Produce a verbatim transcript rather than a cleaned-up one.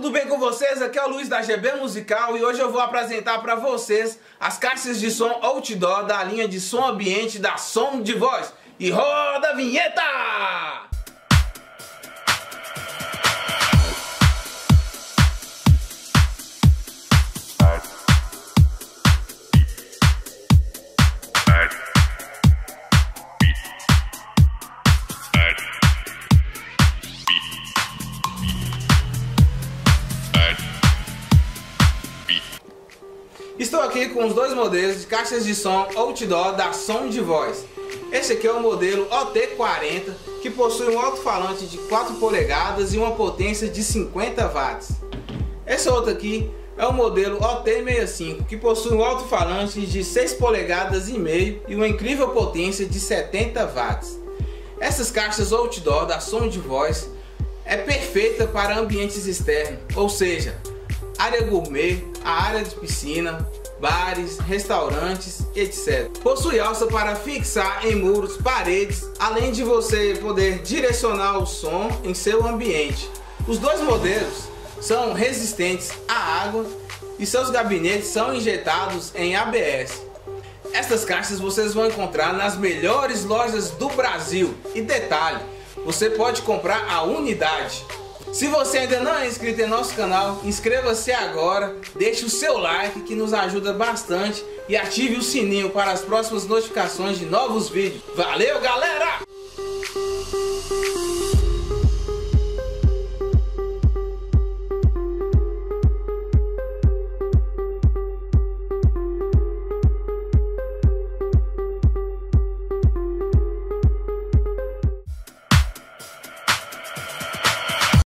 tudo bem com vocês? Aqui é o Luiz da G B Musical e hoje eu vou apresentar para vocês as caixas de som outdoor da linha de som ambiente da Som de Voz. E roda a vinheta! Estou aqui com os dois modelos de caixas de som outdoor da Som de Voz. Esse aqui é o modelo O T quarenta, que possui um alto-falante de quatro polegadas e uma potência de cinquenta watts. Esse outro aqui é o modelo O T sessenta e cinco, que possui um alto-falante de seis polegadas e meio e uma incrível potência de setenta watts. Essas caixas outdoor da Som de Voz é perfeita para ambientes externos, ou seja, área gourmet, a área de piscina, bares, restaurantes, etcétera. Possui alça para fixar em muros, paredes, além de você poder direcionar o som em seu ambiente. Os dois modelos são resistentes à água e seus gabinetes são injetados em A B S. Estas caixas vocês vão encontrar nas melhores lojas do Brasil. E detalhe, você pode comprar a unidade. Se você ainda não é inscrito em nosso canal, inscreva-se agora, deixe o seu like que nos ajuda bastante e ative o sininho para as próximas notificações de novos vídeos. Valeu, galera!